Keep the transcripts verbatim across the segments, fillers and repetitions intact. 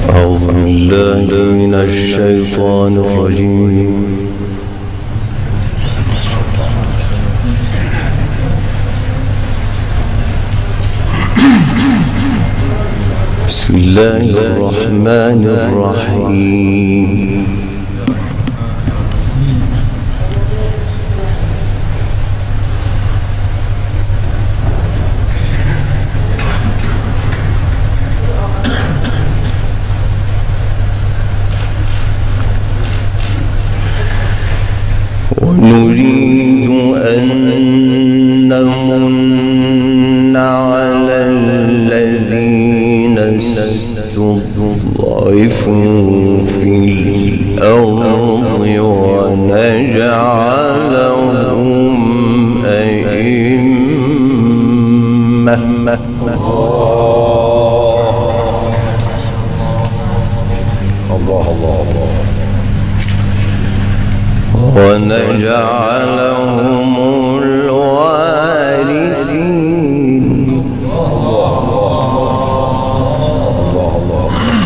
أعوذ بالله من الشيطان الرجيم. بسم الله الرحمن الرحيم. ونريد أن نمن على الذين استضعفوا في الأرض ونجعلهم أئمة. الله الله الله. ونجعلهم الوارثين. الله الله الله.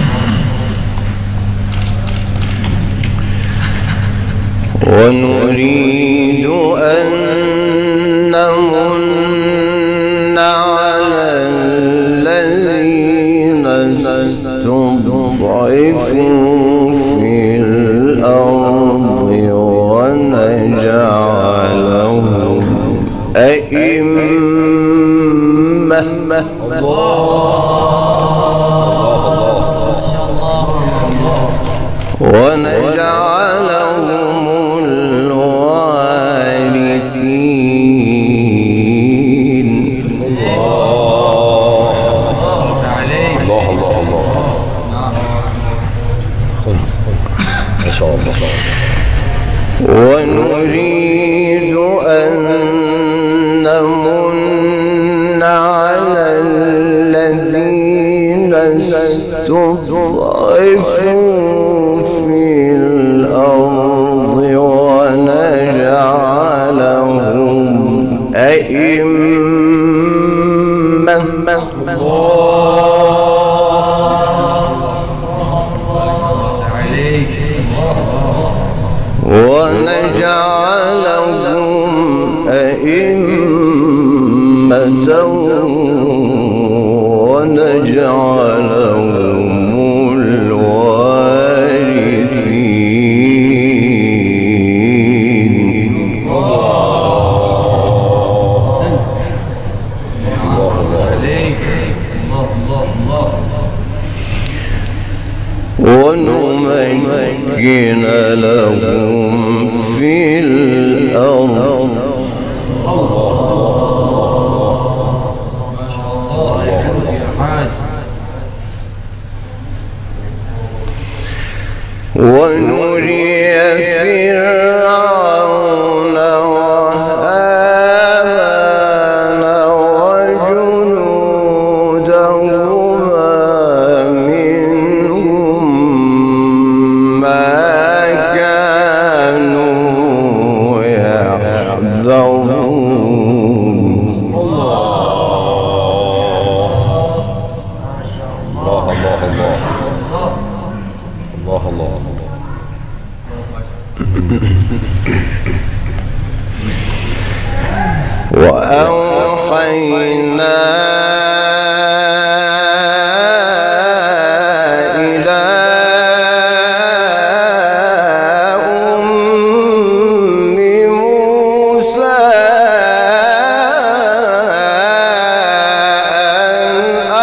ونريد أن نمن على الذين استضعفوا في الأرض ونجعلهم أئمة. ونجعلهم الوارثين. الله الله الله. ما شاء الله. ونريد أن نمن على الذين استضعفوا في الأرض ونجعلهم أئمة. ونجعلهم أئمة ونجعلهم الوارثين. ونمكن لهم في الأرض ونري فرعون وهامان وجنودهما منهم ما كانوا يحذرون. الله الله الله. الله الله الله. وأوحينا إلى أم موسى أن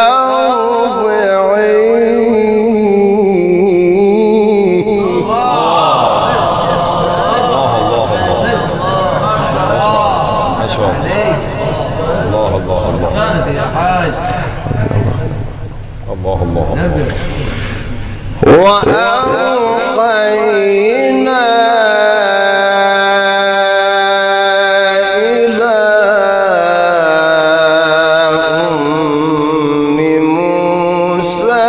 أرضعيه. الله الله الله. وأوحينا إلى أم موسى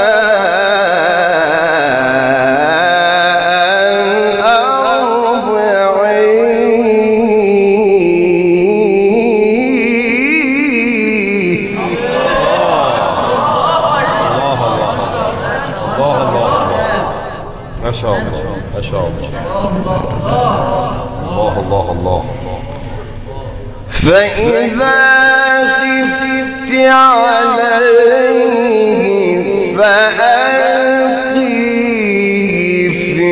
أن أرضعيه. شاء الله ما شاء الله الله الله الله. فإذا خفت عليه فألقيه في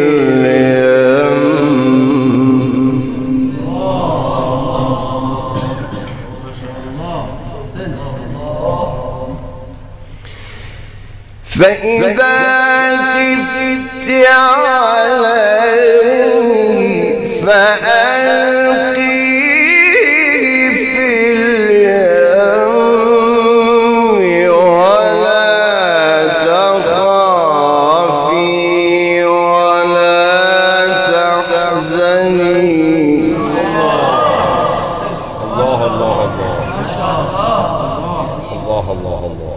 فإذا خفت عليه فألقيه في اليم ولا تخافي ولا تحزني. الله الله الله الله الله الله.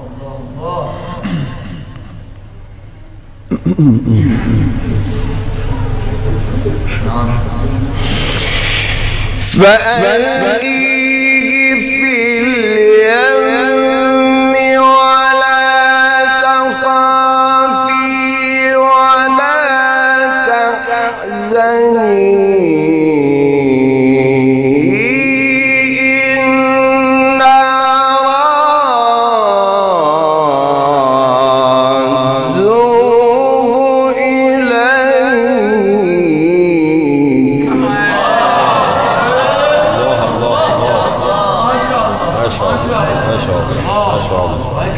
فألقيه في اليم ولا تخافي ولا تحزني إنا رادوه إليك. ما شاء الله ما شاء الله.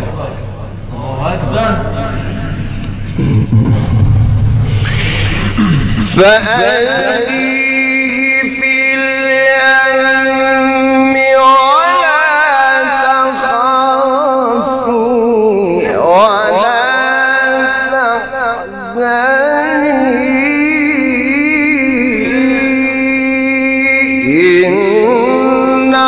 فألقيه في اليم ولا تخافي ولا تحزني إنا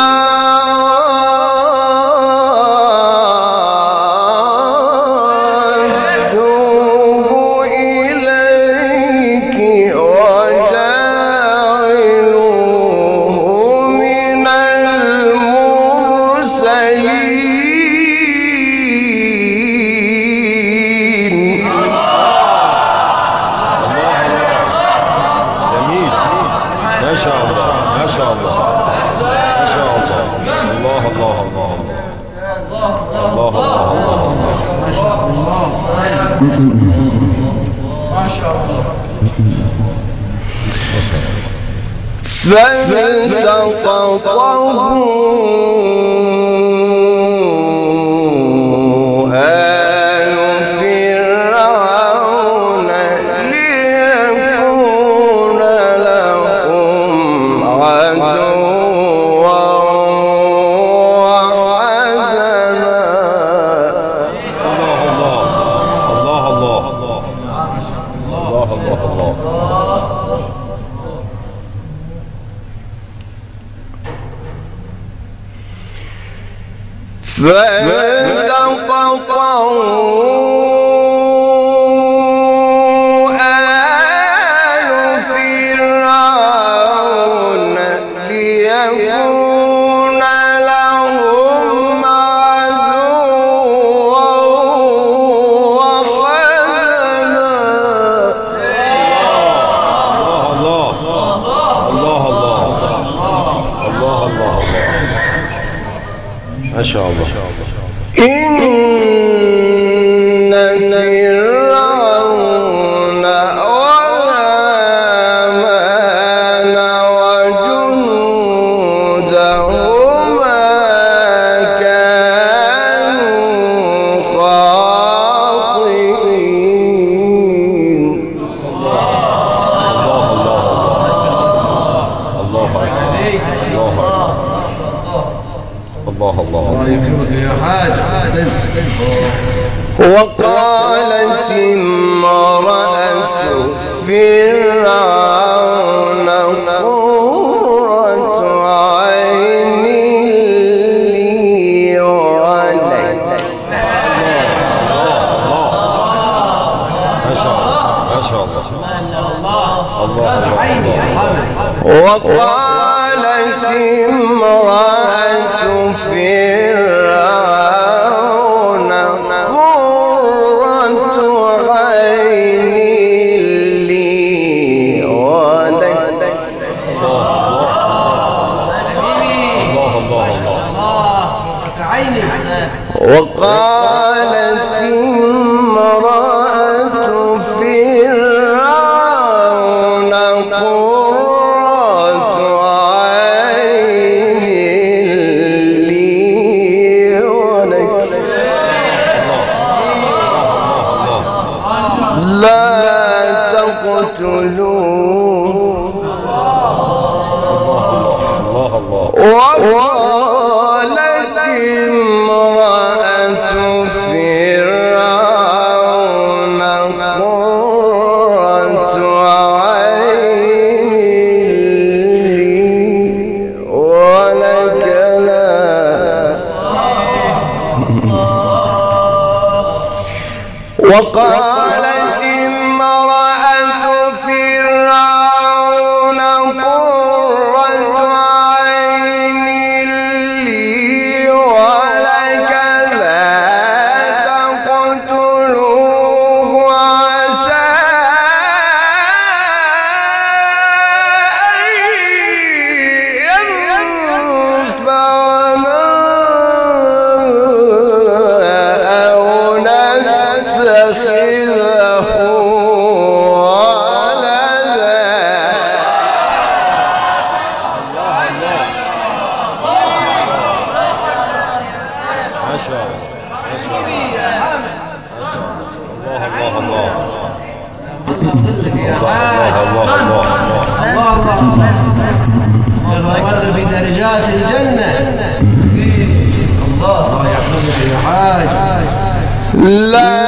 فالتقطه آل فرعون ليكون لهم عدوا وحزنا. الله الله الله الله الله الله. فالتقطه آل فرعون ليكون لهم عدوا وحزنا. الله الله الله الله الله. ما شاء الله. إن فرعون وهامان وجنودهما كانوا خاطئين. الله الله الله الله الله الله. وقالت امرأة فرعون قرة عين لي ولك. ما شاء الله ما شاء الله الله الله. وقالت امرأة فرعون قرة عين وقالت امرأة فرعون قرة عين لي ولك لا تقتلوه وقالت امرأة فرعون قرة عين لي ولك لا وقالت امرأة فرعون قرة عين لي ولك لا تقتلوه عسى أن ينفعنا أو نتخذه ولدا. ما شاء الله الله الله في درجات الجنة. الله يحفظك يا حاج. لا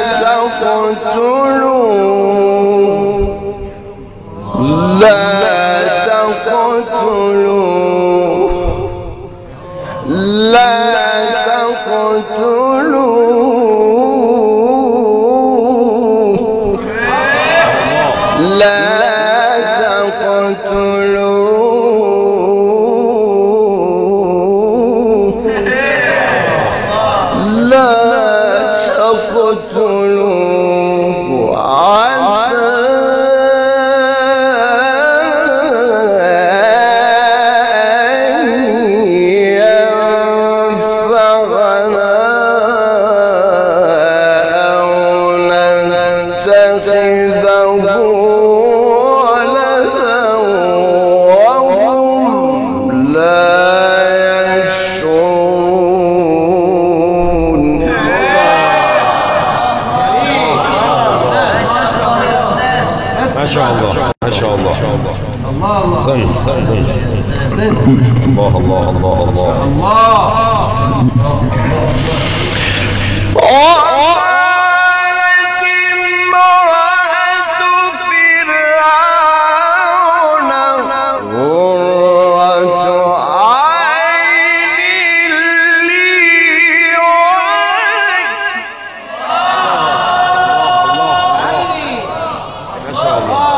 تقتلوه لا تقتلوه لا تقتلوه لا تقتلوه لا تقتلوه عسى أن ينفعنا أو نتخذه ولدا وهم لا يشعرون. ما شاء الله ما شاء الله سن سن سن الله الله الله الله وقالت امرأة فرعون قرة عين لي ولك ما شاء الله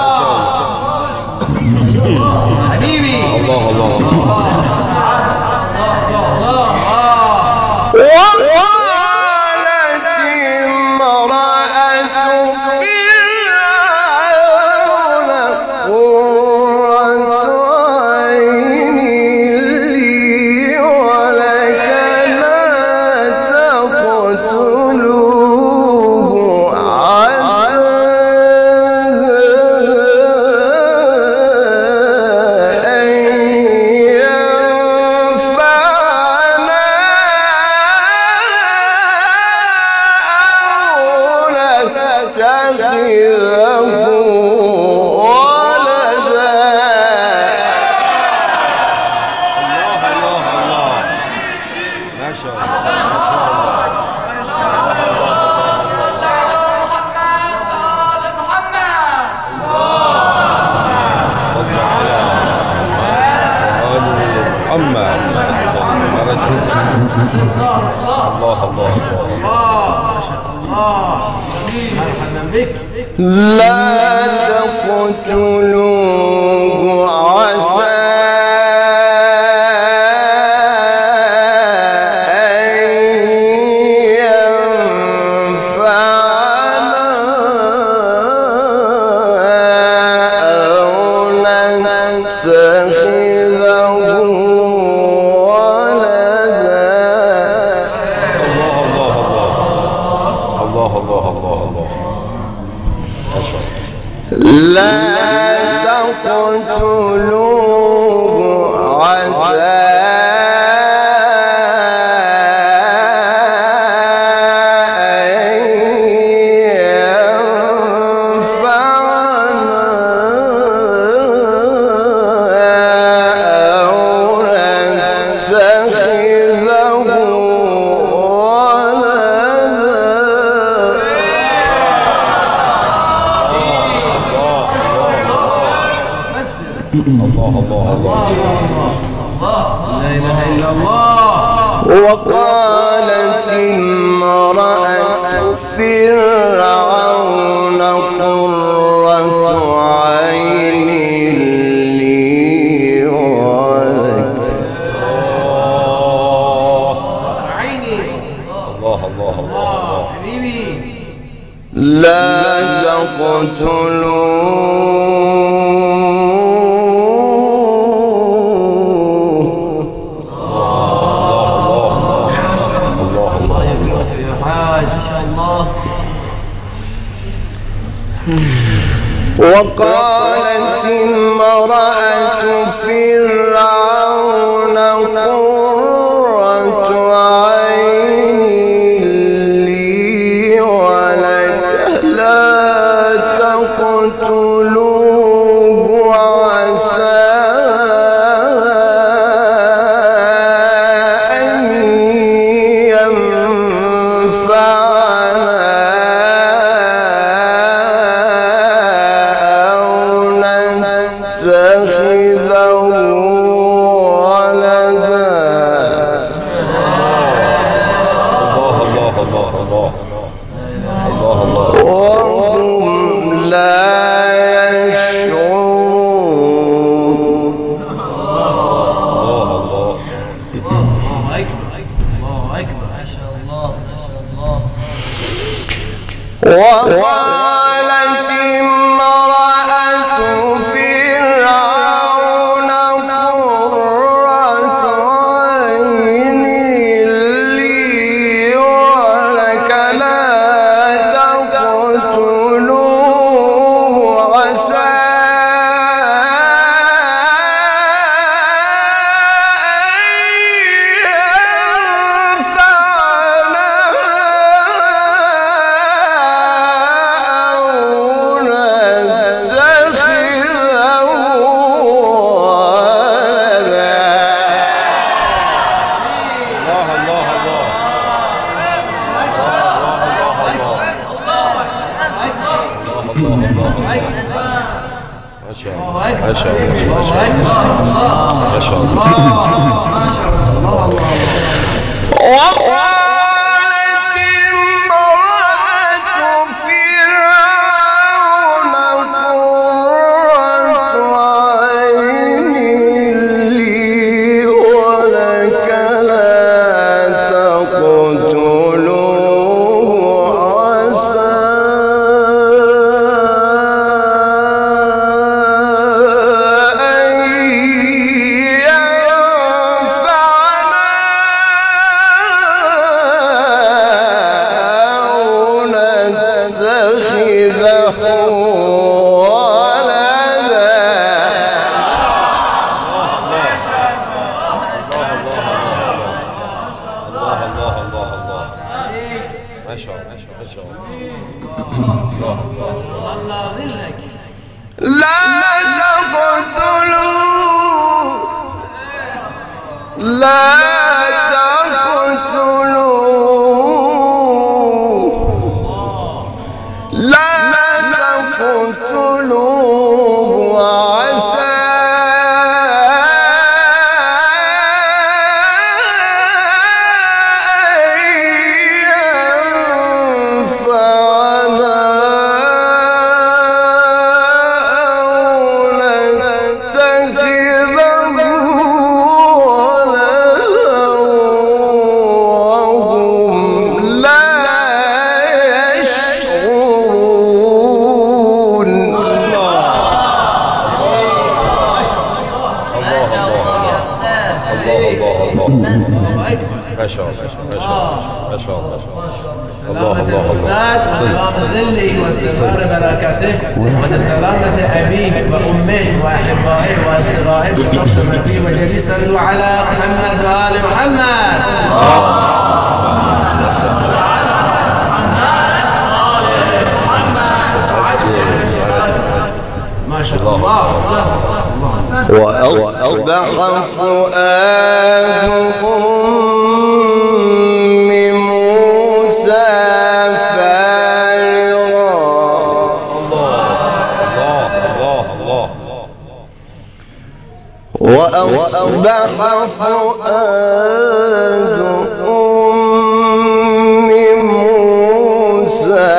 حبيبي. الله الله وقالت امرأة فرعون قرة عين لي ولك لا تقتلوه عسى أن ينفعنا أو نتخذه ولدا. الله الله ما شاء الله محمد الله الله مرحبا بك. لا تقتلوه عسى أن ينفعنا أو نتخذه ولدا. الله الله الله الله. ما شاء الله. لا تقتلوه عسى وقالت امرأة فرعون قرة عين لي ولك. الله الله الله حبيبي لا تقتلوه وقالت امرأة فرعون قرة عين لي ولك لا تقتلوه عسى أن ينفعنا وقالت امرأة فرعون قرة عين لي ولك لا تقتلوه عسى ما شاء الله ما شاء الله ما شاء الله. وقالت امرأة فرعون قرة عين لي ولك لا تقتلوه عسى لا تقتلوه لا تقتلوه لا تقتلوه عسى أن ينفعنا الله الله الأستاذ وسلام ظله واستمرار بركاته وسلامة أبيه وأمه وأحبائه وأصدقائه بالصف فيه وجليس صلوا على محمد وآل محمد. ما شاء الله. وأصبح فؤاد أم موسى فارغا. وأصبح فؤاد أم موسى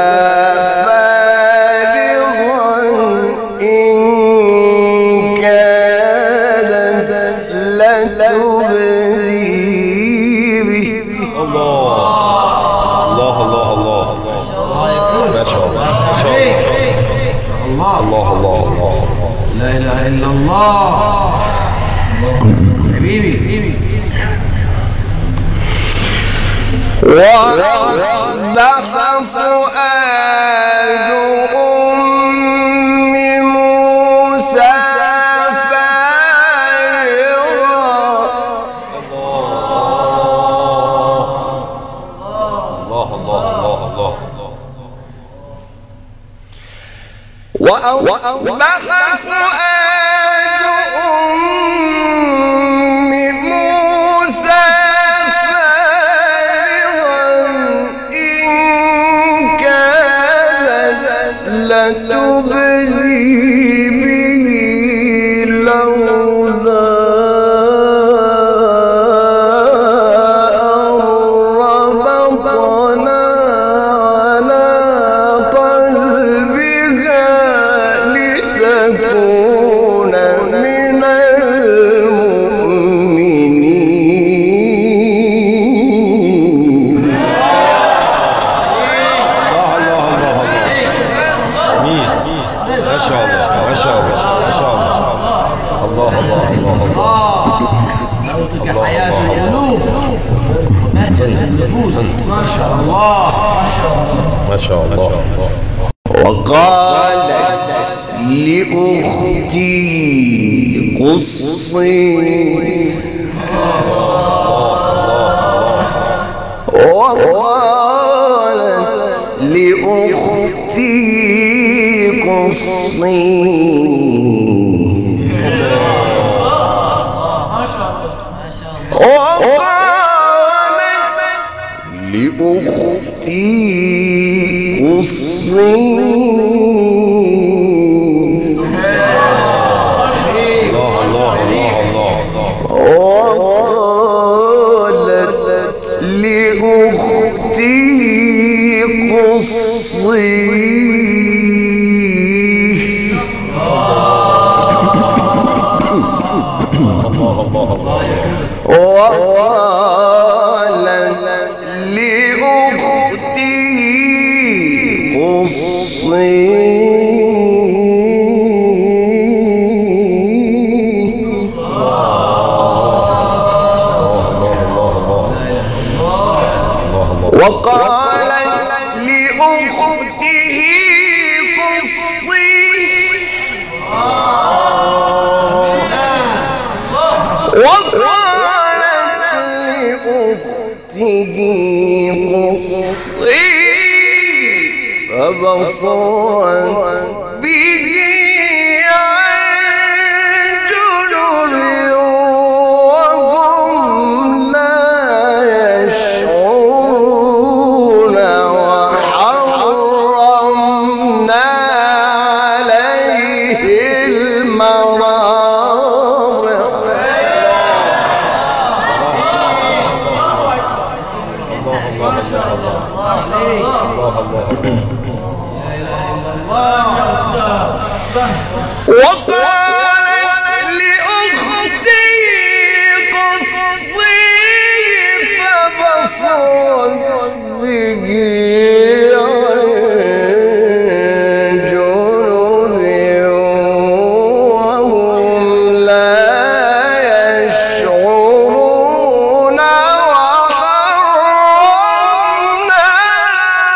لا إله إلا الله. حبيبي حبيبي. وأصبح فؤاد أم موسى فارغا. الله الله الله الله. وأصبح فؤاد أم موسى فارغا إن كادت لتبدي به لولا ما شاء الله. ما شاء الله. وقالت لأختي قصي وقالت لأختي قصي لأختي قصي وقالت لأختي قصي وقالت لأختي قصي وقالت لأخته قصي وقالت لأخته قصي فبصرت به عن جنب وهم لا يشعرون وحرمنا عليه المراضع وقالت لأختي قصي فبصرت به عن جنب وهم لا يشعرون وحرمنا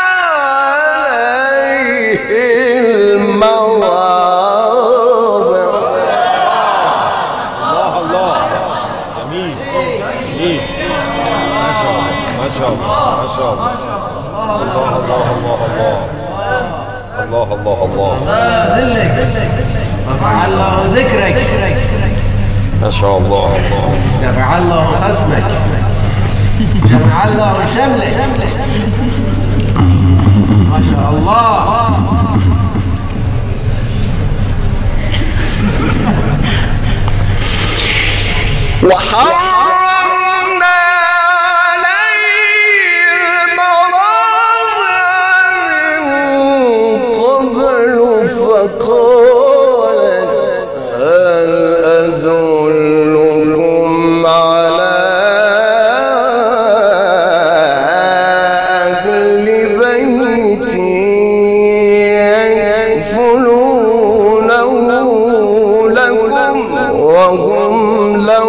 الله الله الله ذلك رفع الله ذكرك ما شاء الله. رفع الله خصمك جمع الله شملك ما شاء الله. وحرمنا عليه المراضع من قبل فقالت هل أدلكم على أهل بيت يكفلونه لكم وهم له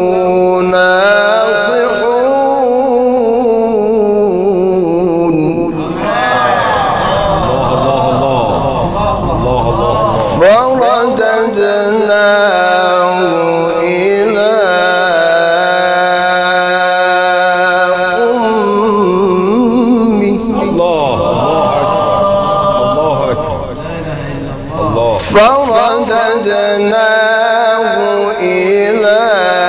ناصحون. فرددناه إلى أمه. الله الله أكبر الله. فرددناه إلى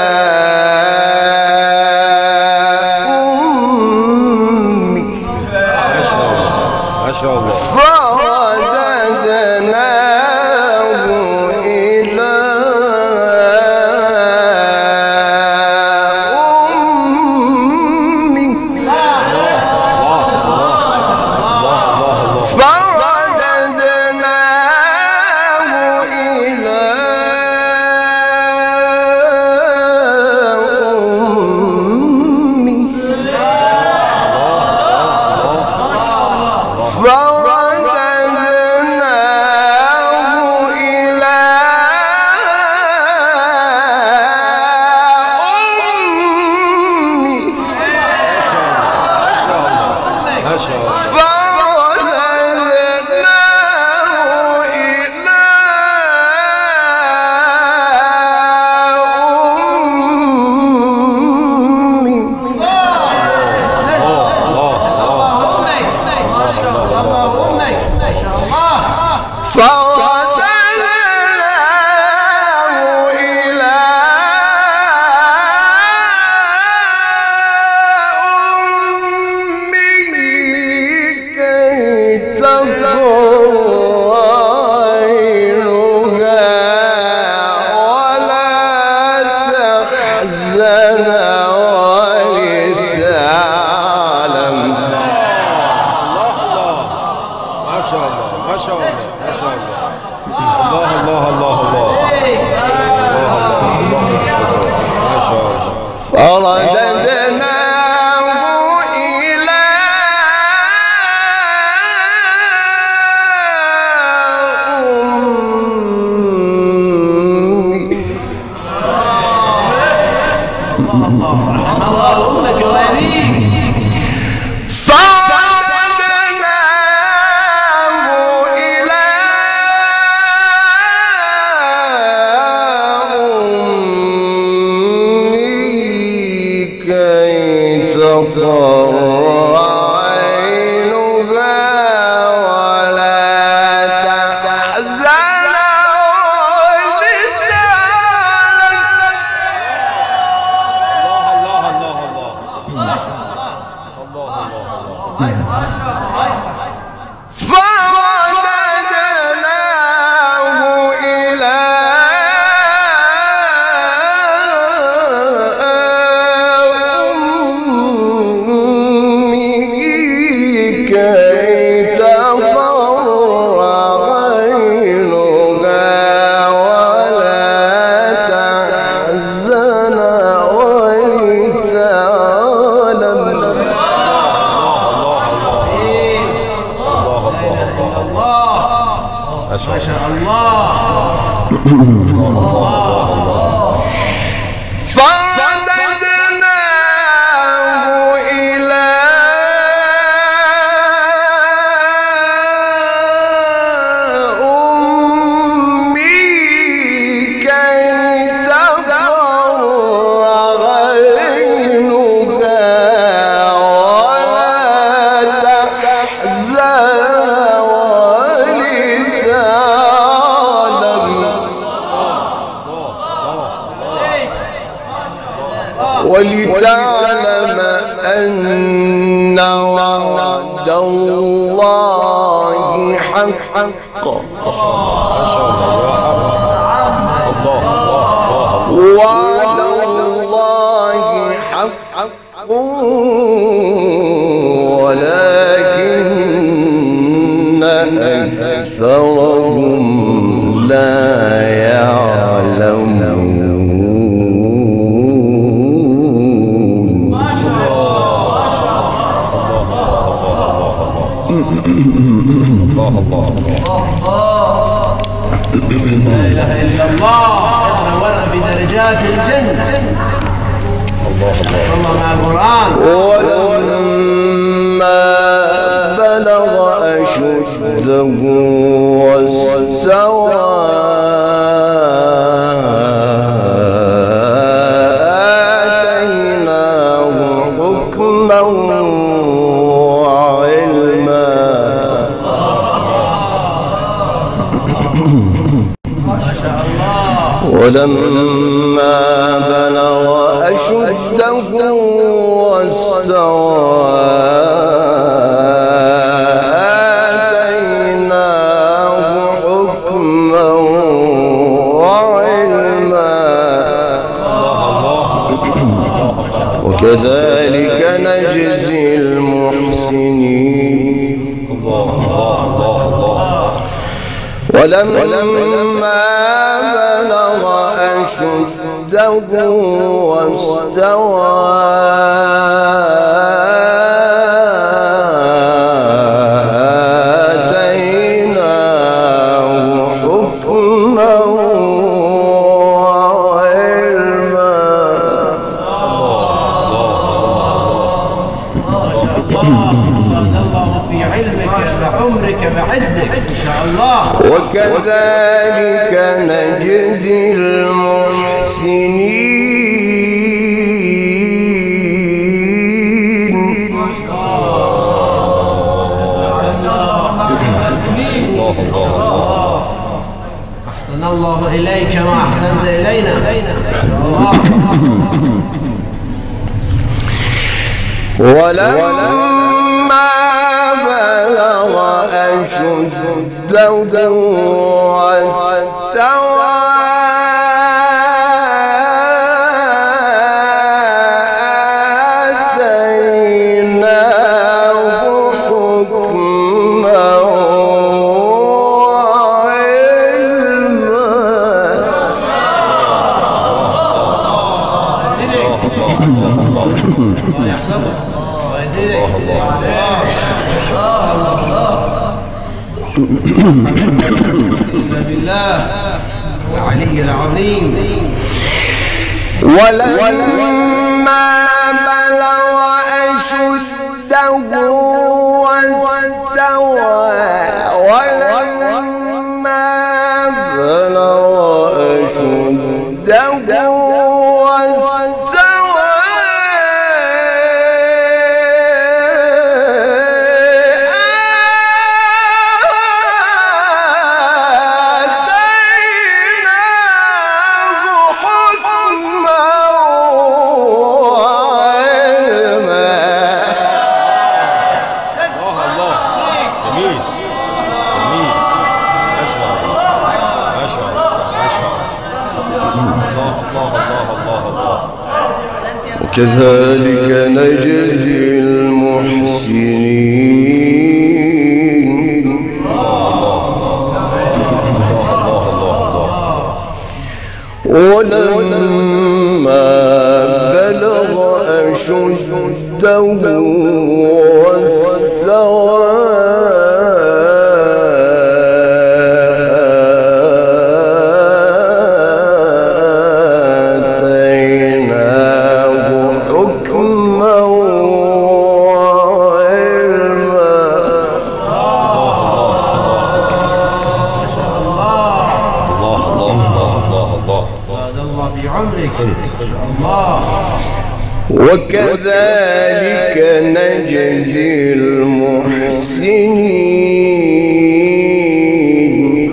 أمه. ما شاء الله. فرددناه إلى أمه. فرددناه إلى أمه. فرددناه إلى أمه. ما شاء الله. فرددناه إلى فرددناه إلى أمه كي تقر عينها ولا تحزن ولتعلم. ما شاء الله ما شاء الله ما شاء الله. الله الله الله الله ما شاء الله. فرددناه إلى أمه. الله أمك وأبيك. فرددناه إلى أمه كي تقر عينها ولا تحزن ما شاء الله. فرددناه إلى أمه كي تقر عينها ولا تحزن ولتعلم أن وعد الله حق وعد الله حق ولكن أكثرهم لا يعلمون. لا إله إلا الله. تنورنا في درجات الجنة. الله الله مع القرآن. ولما بلغ أشده واستوى آتيناه حكما وعلما. ولما بلغ أشده واستوى آتيناه حكما وعلما. وكذلك نجزي المحسنين. ولما بلغ أشده واستوى آتيناه حكما وعلما. الله في علمك بعمرك بعزك إن شاء الله. وكذلك نجزي المحسنين. أحسن الله إليك ما أحسنت إلينا. ولما بلغ أشده واستوى آتيناه حكما بالله العلي العظيم. ولما بلغ أشده واستوى ولما بلغ أشده كذلك نجزي المحسنين. ولما بلغ أشده واستوى وكذلك نجزي المحسنين.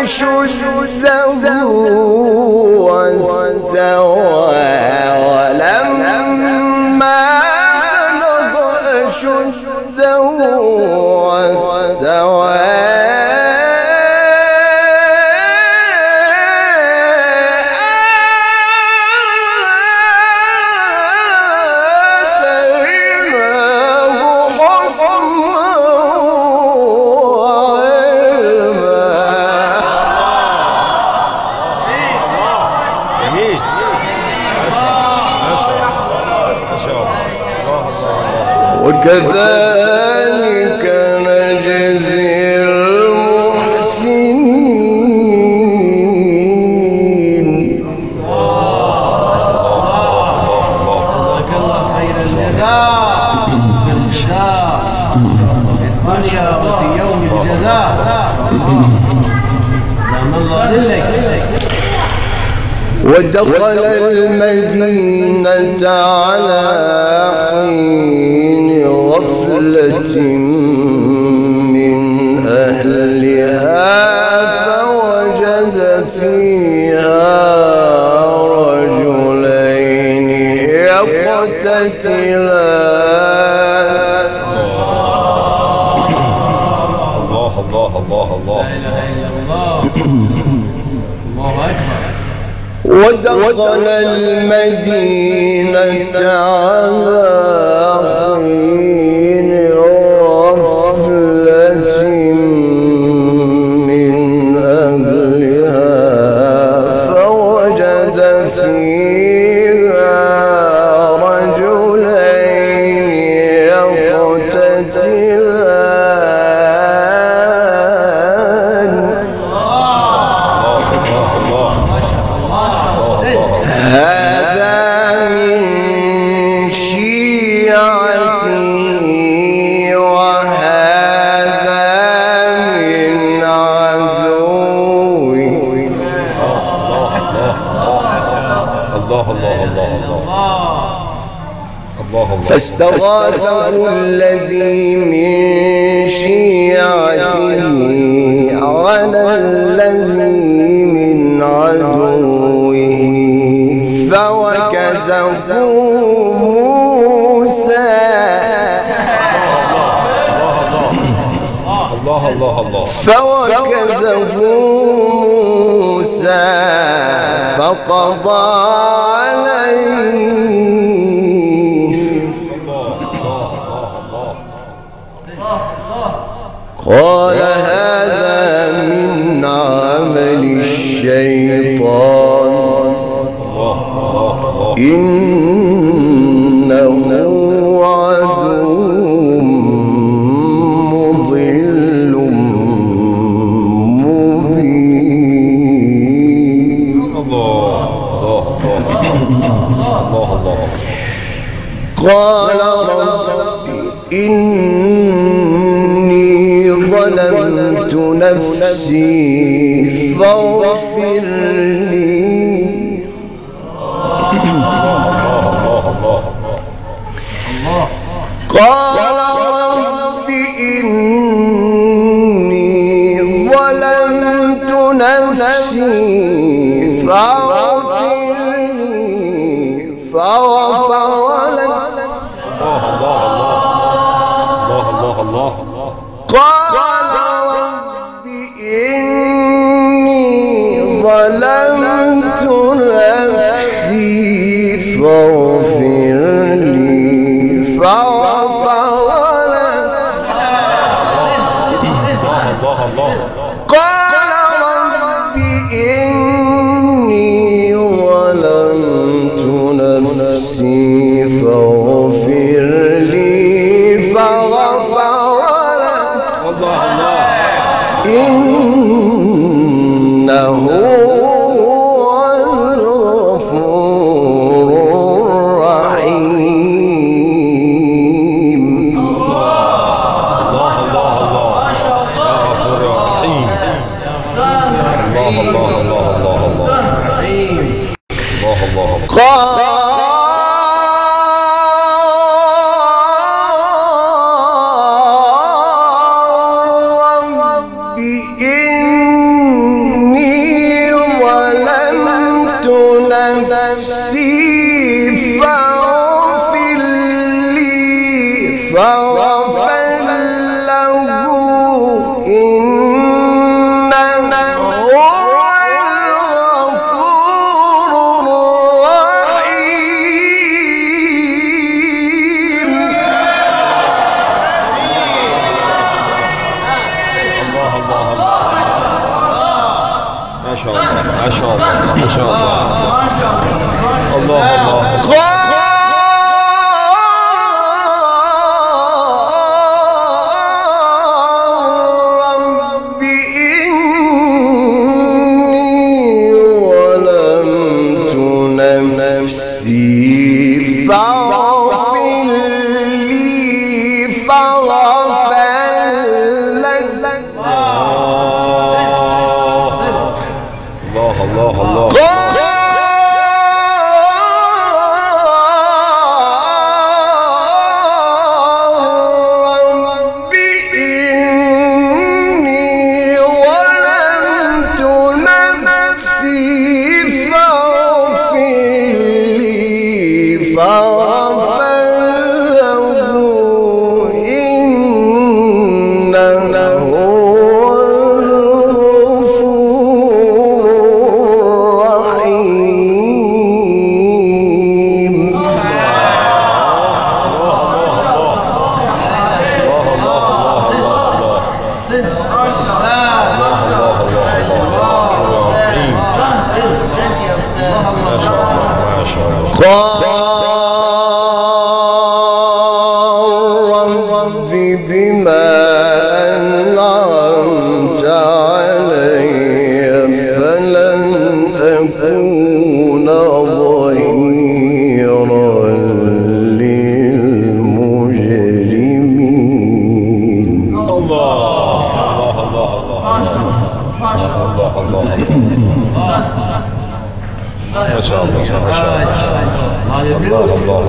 أشده واستوى ولما بلغ أشده واستوى وكذلك نجزي المحسنين. جزاك الله خير الجزاء في الجزاء في الدنيا وفي يوم الجزاء. نعم الله لك. ودخل المدينة على حين غفلة من أهلها فوجد فيها رجلين يقتتلان. الله الله الله الله. لا إله إلا الله. الله أكبر. ودخل المدينة على حين غفلة من أهلها فوجد فيها رجلين يقتتلان. هذا من شيعته وهذا من عدوه. الله الله الله الله. فاستغاثه الذي من شيعته على الذي من عدوه فوكزه موسى الله الله الله. فوكزه موسى فقضى عليه. قال هذا من عمل الشيطان إنه عدو مضل مبين. الله الله الله الله. قال رب إني ظلمت نفسي فاغفر لي. قال رب إني ظلمت نفسي فاغفر لي فغفر له. قال رب إني ظلمت نفسي فاغفر لي فغفر له. قال رب إني ظلمت نفسي فاغفر لي فغفر له. إنه هو الغفور الرحيم. الله الله الله. الغفور الرحيم. الله الله الله الله الله الله. قال رب إني نفسي فاغفر لي فغفر له إنه هو الغفور الرحيم. الله الله الله ما شاء الله ما شاء الله ما شاء الله الله الله رب إني ظلمت نفسي فاغفر لي فغفر له الله الله الله رب إني ظلمت نفسي فاغفر لي فغفر له إنه هو الغفور الرحيم. قال رب بما أنعمت علي فلن أكون ظهيرا للمجرمين. ما شاء الله ما شاء الله الله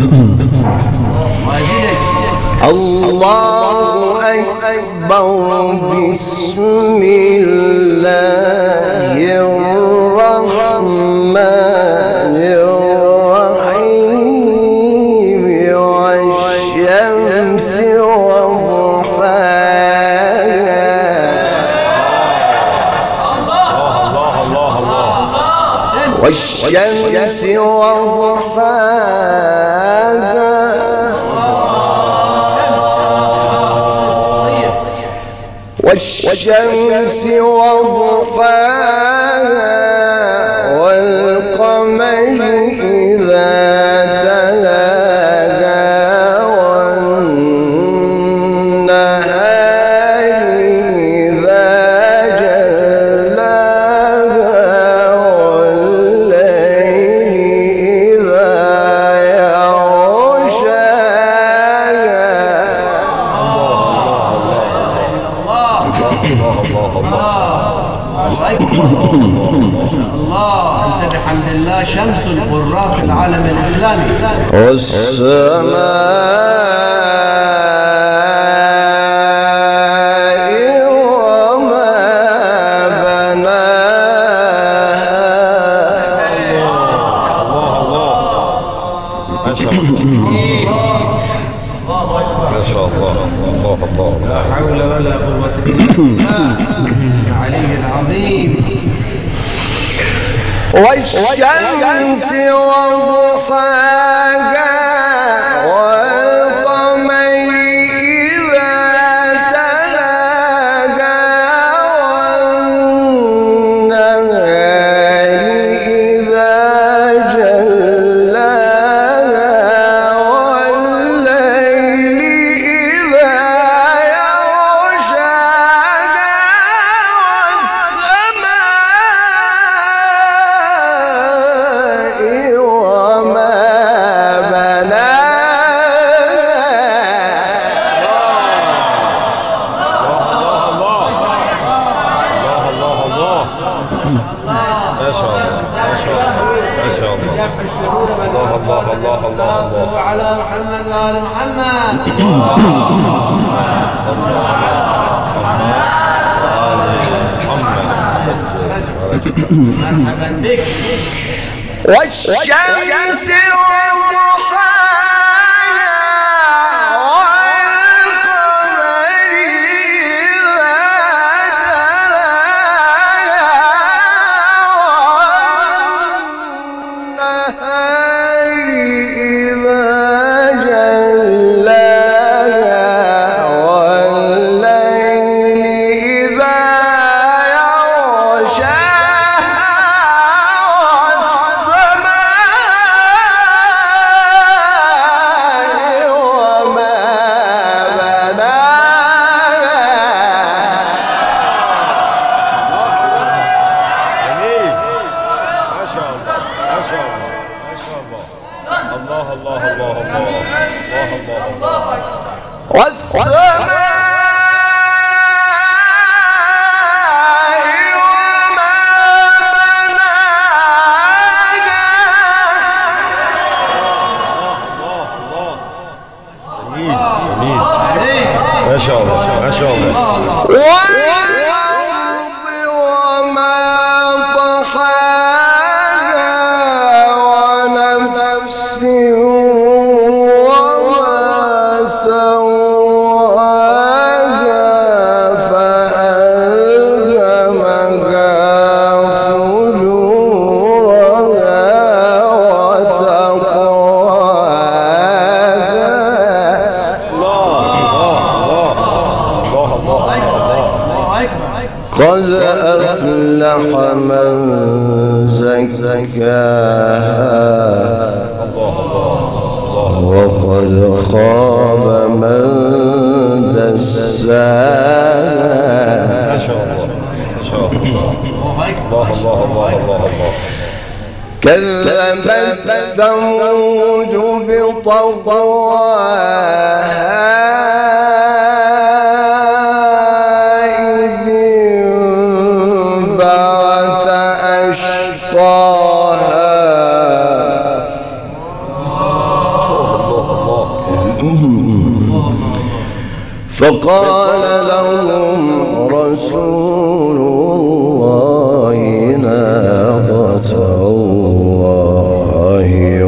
الله الله أكبر. بسم الله الرحمن الرحيم والشمس وضحاها والشمس وضحاها والشمس وضحاها والقمر إذا تلاها والنهار إذا جلاها والليل إذا الله. أنت بحمد الله شمس القراء في العالم الإسلامي. والسماء وما بناها. ما شاء الله ما شاء الله الله الله لا حول ولا قوة إلا بالله العلي العظيم. والشمس وضحاها والقمر إذا تلاها والنهار إذا جلاها والليل إذا يغشاها والسماء وما الله الله الله صلوا على محمد وآل محمد. مرحبا بك. والشمس وضحاها والقمر إذا تلاها والنهار قد أفلح من زكاها وقد خاب من دساها. ما شاء الله ما شاء الله الله الله الله الله الله. كذبت ثمود بطغواها فقال لهم رسول الله ناقة الله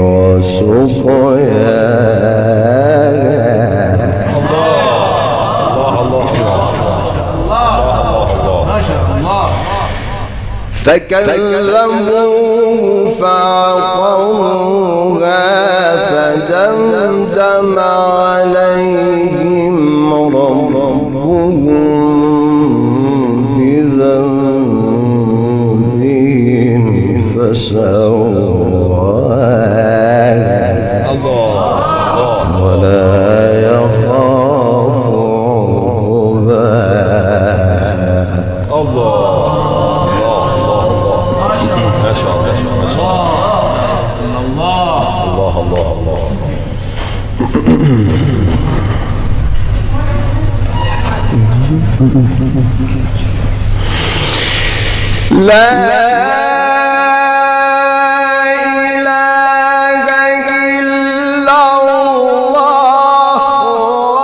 وسقياها. الله الله ما شاء الله. فكذبوه فعقروها فدمدم عليهم ربهم بذنبهم فسواها ولا يخاف عقباها. الله ما شاء الله ما شاء الله ما شاء الله الله الله الله. لا إله إلا الله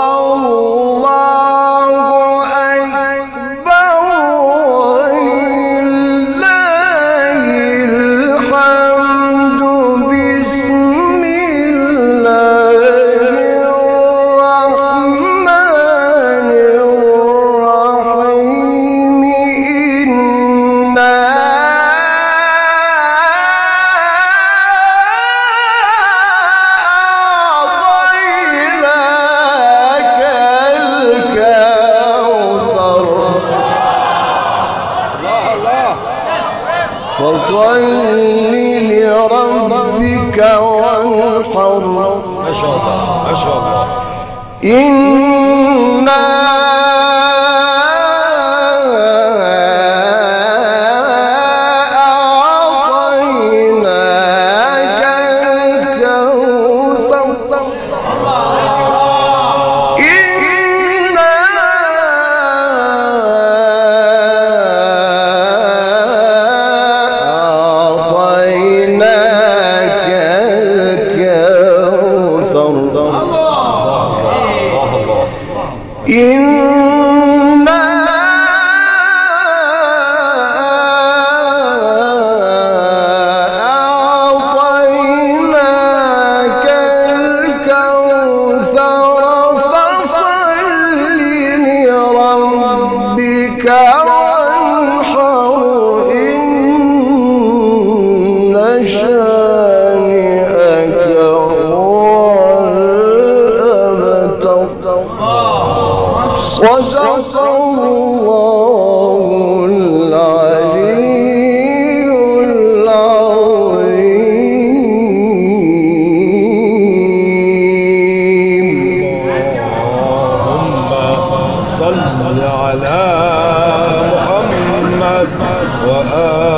والله أكبر ولله الحمد. بسم الله الرحمن الرحيم. إنا أعطيناك الكوثر فصل لربك وانحر. ما شاء الله ما شاء الله. إنا أعطيناك الكوثر. إنا أعطيناك الكوثر. إن وصدق الله العلي العظيم. اللهم صل على محمد وآل